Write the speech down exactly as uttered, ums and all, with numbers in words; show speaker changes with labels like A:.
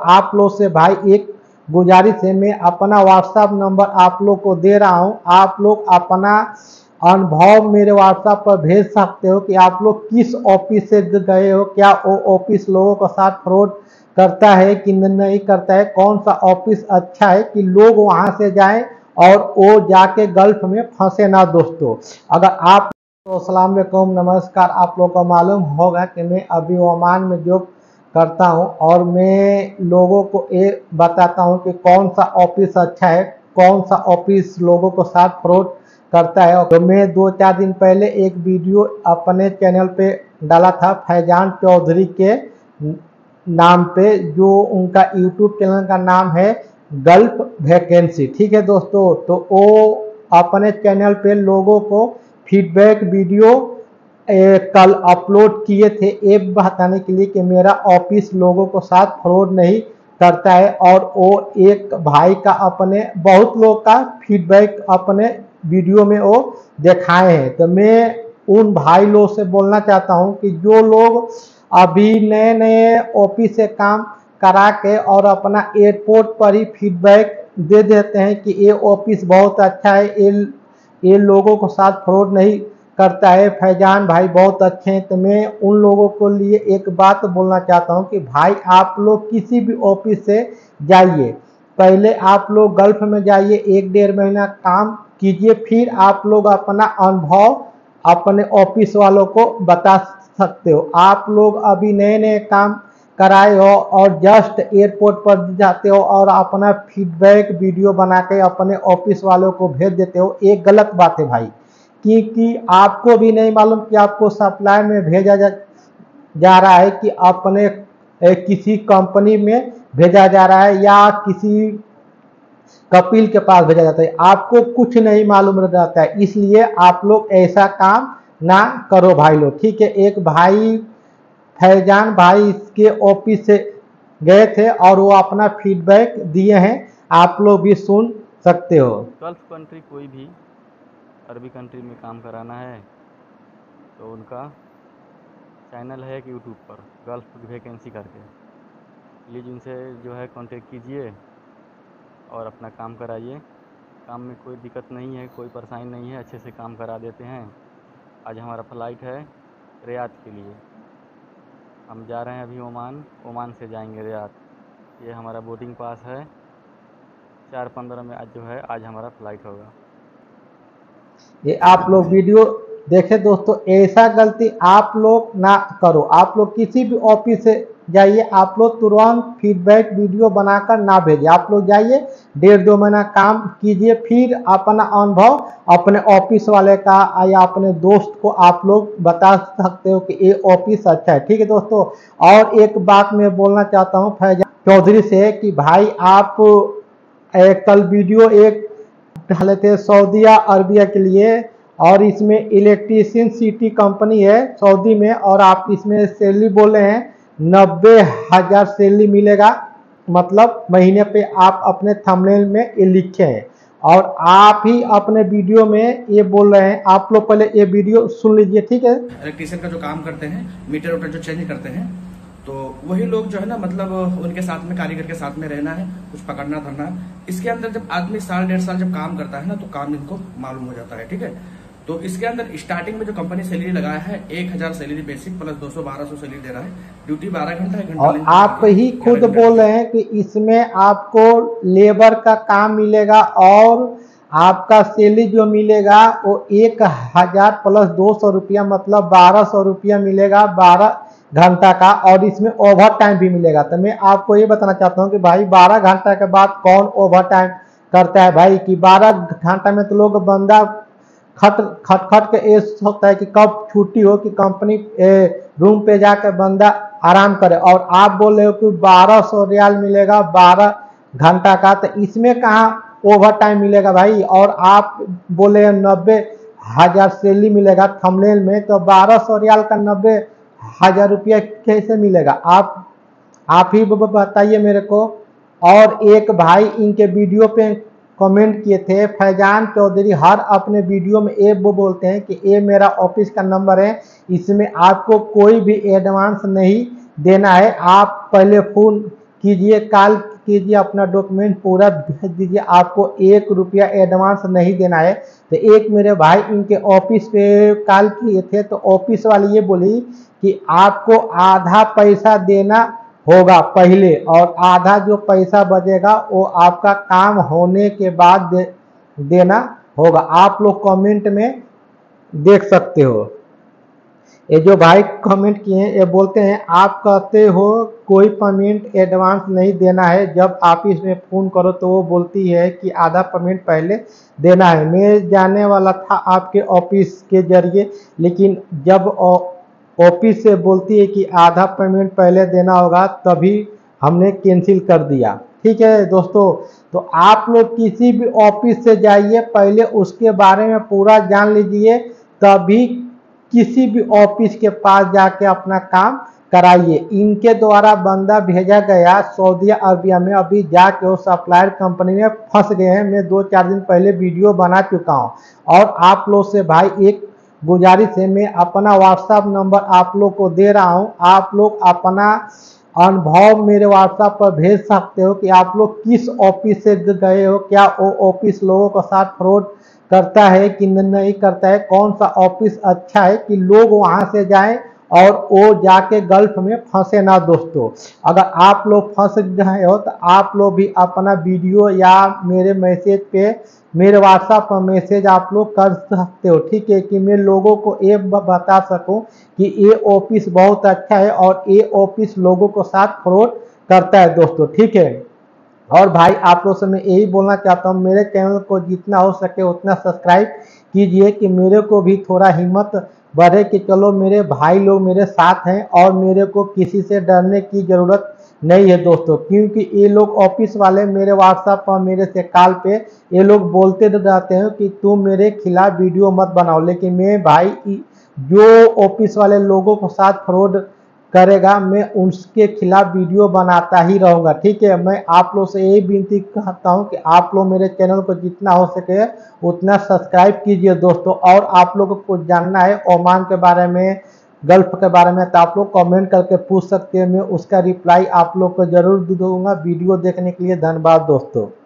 A: आप लोग से भाई एक गुजारिश है, मैं अपना व्हाट्सएप नंबर आप लोग को दे रहा हूं, आप लोग अपना अनुभव मेरे व्हाट्सएप पर भेज सकते हो कि आप लोग किस ऑफिस से गए हो, क्या वो ऑफिस लोगों के साथ फ्रॉड करता है कि नहीं करता है, कौन सा ऑफिस अच्छा है कि लोग वहां से जाएं और वो जाके गल्फ में फंसे ना। दोस्तों अगर आप तो अस्सलाम वालेकुम, नमस्कार। आप लोगों को मालूम होगा कि मैं अभी ओमान में जॉब करता हूं और मैं लोगों को ये बताता हूं कि कौन सा ऑफिस अच्छा है, कौन सा ऑफिस लोगों को साथ फ्रॉड करता है। तो मैं दो चार दिन पहले एक वीडियो अपने चैनल पे डाला था फैजान चौधरी के नाम पे, जो उनका यूट्यूब चैनल का नाम है गल्फ वैकेंसी। ठीक है दोस्तों, तो वो अपने चैनल पे लोगों को फीडबैक वीडियो ए, कल अपलोड किए थे ये बताने के लिए कि मेरा ऑफिस लोगों को साथ फ्रॉड नहीं करता है। और वो एक भाई का अपने बहुत लोग का फीडबैक अपने वीडियो में वो दिखाए हैं। तो मैं उन भाई लोग से बोलना चाहता हूं कि जो लोग अभी नए नए ऑफिस से काम करा के और अपना एयरपोर्ट पर ही फीडबैक दे देते हैं कि ये ऑफिस बहुत अच्छा है, ये ये लोगों को साथ फ्रॉड नहीं करता है, फैजान भाई बहुत अच्छे हैं। तो मैं उन लोगों को लिए एक बात बोलना चाहता हूं कि भाई आप लोग किसी भी ऑफिस से जाइए, पहले आप लोग गल्फ में जाइए, एक डेढ़ महीना काम कीजिए, फिर आप लोग अपना अनुभव अपने ऑफिस वालों को बता सकते हो। आप लोग अभी नए नए काम कराए हो और जस्ट एयरपोर्ट पर जाते हो और अपना फीडबैक वीडियो बना के अपने ऑफिस वालों को भेज देते हो, एक गलत बात है भाई, क्योंकि आपको भी नहीं मालूम कि आपको सप्लाई में भेजा जा, जा रहा है कि अपने ए, किसी कंपनी में भेजा जा रहा है या किसी कपिल के पास भेजा जाता है, आपको कुछ नहीं मालूम रहता है। इसलिए आप लोग ऐसा काम ना करो भाई लोग, ठीक है। एक भाई फैजान भाई इसके ऑफिस से गए थे और वो अपना फीडबैक दिए हैं, आप लोग भी सुन सकते हो।
B: गल्फ कंट्री कोई भी अरबी कंट्री में काम कराना है तो उनका चैनल है कि यूट्यूब पर गल्फ वैकेंसी करके, प्लीज़ उनसे जो है कांटेक्ट कीजिए और अपना काम कराइए। काम में कोई दिक्कत नहीं है, कोई परेशानी नहीं है, अच्छे से काम करा देते हैं। आज हमारा फ़्लाइट है रियाद के लिए, हम जा रहे हैं अभी ओमान, ओमान से जाएंगे रियाद। ये हमारा बोर्डिंग पास है, चार पंद्रह में आज जो है आज हमारा फ़्लाइट होगा।
A: ये आप लोग वीडियो देखे दोस्तों, ऐसा गलती आप लोग ना करो। आप लोग किसी भी ऑफिस से जाइए, आप लोग तुरंत फीडबैक वीडियो बनाकर ना भेजिए। आप लोग जाइए, डेढ़ दो महीना काम कीजिए, फिर अपना अनुभव अपने ऑफिस वाले का या अपने दोस्त को आप लोग बता सकते हो कि ये ऑफिस अच्छा है, ठीक है दोस्तों। और एक बात मैं बोलना चाहता हूँ फैजान चौधरी से कि भाई आप एक कल वीडियो एक डाले थे सऊदिया अरबिया के लिए, और इसमें इलेक्ट्रिशियन सिटी कंपनी है सऊदी में, और आप इसमें सैलरी बोल रहे हैं नब्बे हजार सैलरी मिलेगा, मतलब महीने पे आप अपने थंबनेल में ये लिखे हैं और आप ही अपने वीडियो में ये बोल रहे हैं। आप लोग पहले ये वीडियो सुन लीजिए, ठीक है।
C: इलेक्ट्रिशियन का जो काम करते हैं, मीटर वोटर जो चेंज करते हैं, तो वही लोग जो है ना, मतलब उनके साथ में कारीगर के साथ में रहना है, कुछ पकड़ना धरना। इसके अंदर जब आदमी साल डेढ़ साल जब काम करता है ना, तो काम इनको मालूम हो जाता है, ठीक है। तो इसके अंदर स्टार्टिंग में जो कंपनी सैलरी लगाया है एक हजार सैलरी बेसिक प्लस दो सौ बारह सौ सैलरी दे रहा है, ड्यूटी बारह घंटा है, घंटा
A: और आप ही खुद बोल रहे हैं कि इसमें आपको लेबर का काम मिलेगा और आपका सैलरी जो मिलेगा वो एक हजार प्लस दो सौ रुपया मतलब बारह सौ रुपया मिलेगा बारह घंटा का, और इसमें ओवर टाइम भी मिलेगा। तो मैं आपको ये बताना चाहता हूँ कि भाई बारह घंटा के बाद कौन ओवर टाइम करता है भाई, कि बारह घंटा में तो लोग बंदा खट खट खट के ये सोचता है कि कब छुट्टी हो कि कंपनी रूम पे जाकर बंदा आराम करे, और आप बोल रहे हो कि बारह सौ रियाल मिलेगा बारह घंटा का, तो इसमें कहाँ ओवर टाइम मिलेगा भाई। और आप बोले नब्बे हजार सैलरी मिलेगा थंबनेल में, तो बारह सौ रियाल का नब्बे हजार रुपया कैसे मिलेगा, आप आप ही बताइए मेरे को। और एक भाई इनके वीडियो पे कमेंट किए थे, फैजान चौधरी हर अपने वीडियो में ये वो बोलते हैं कि ये मेरा ऑफिस का नंबर है, इसमें आपको कोई भी एडवांस नहीं देना है, आप पहले फोन कीजिए, कॉल कीजिए, अपना डॉक्यूमेंट पूरा भेज दीजिए। आपको एक रुपया एडवांस नहीं देना है। तो एक मेरे भाई इनके ऑफिस पे कॉल किए थे, तो ऑफिस वाली ये बोली कि आपको आधा पैसा देना होगा पहले, और आधा जो पैसा बचेगा वो आपका काम होने के बाद दे, देना होगा। आप लोग कमेंट में देख सकते हो। ये जो भाई कमेंट किए हैं ये बोलते हैं आप कहते हो कोई पेमेंट एडवांस नहीं देना है, जब ऑफिस में फ़ोन करो तो वो बोलती है कि आधा पेमेंट पहले देना है। मैं जाने वाला था आपके ऑफिस के जरिए, लेकिन जब ऑफिस से बोलती है कि आधा पेमेंट पहले देना होगा तभी हमने कैंसिल कर दिया। ठीक है दोस्तों, तो आप लोग किसी भी ऑफिस से जाइए, पहले उसके बारे में पूरा जान लीजिए, तभी किसी भी ऑफिस के पास जाके अपना काम कराइए। इनके द्वारा बंदा भेजा गया सऊदी अरबिया में, अभी जाके वो सप्लायर कंपनी में फंस गए हैं। मैं दो चार दिन पहले वीडियो बना चुका हूं। और आप लोग से भाई एक गुजारिश है, मैं अपना व्हाट्सएप नंबर आप लोग को दे रहा हूं। आप लोग अपना अनुभव मेरे व्हाट्सएप पर भेज सकते हो कि आप लोग किस ऑफिस से गए हो, क्या वो ऑफिस लोगों के साथ फ्रॉड करता है कि नहीं करता है, कौन सा ऑफिस अच्छा है कि लोग वहां से जाएं और वो जाके गल्फ में फंसे ना। दोस्तों अगर आप लोग फंस गए हो तो आप लोग भी अपना वीडियो या मेरे मैसेज पे, मेरे व्हाट्सएप पर मैसेज आप लोग कर सकते हो। ठीक है, कि मैं लोगों को ये बता सकूं कि ये ऑफिस बहुत अच्छा है और ये ऑफिस लोगों को साथ फ्रॉड करता है। दोस्तों ठीक है, और भाई आप लोग से मैं यही बोलना चाहता हूँ, मेरे चैनल को जितना हो सके उतना सब्सक्राइब कीजिए कि मेरे को भी थोड़ा हिम्मत बढ़े कि चलो मेरे भाई लोग मेरे साथ हैं और मेरे को किसी से डरने की ज़रूरत नहीं है। दोस्तों क्योंकि ये लोग ऑफिस वाले मेरे व्हाट्सएप पर, मेरे से कॉल पे ये लोग बोलते रहते हैं कि तुम मेरे खिलाफ वीडियो मत बनाओ, लेकिन मैं भाई जो ऑफिस वाले लोगों के साथ फ्रॉड करेगा मैं उसके खिलाफ वीडियो बनाता ही रहूँगा। ठीक है, मैं आप लोग से यही विनती करता हूँ कि आप लोग मेरे चैनल को जितना हो सके उतना सब्सक्राइब कीजिए। दोस्तों और आप लोगों को जानना है ओमान के बारे में, गल्फ के बारे में, तो आप लोग कमेंट करके पूछ सकते हैं, मैं उसका रिप्लाई आप लोग को जरूर दूंगा। वीडियो देखने के लिए धन्यवाद दोस्तों।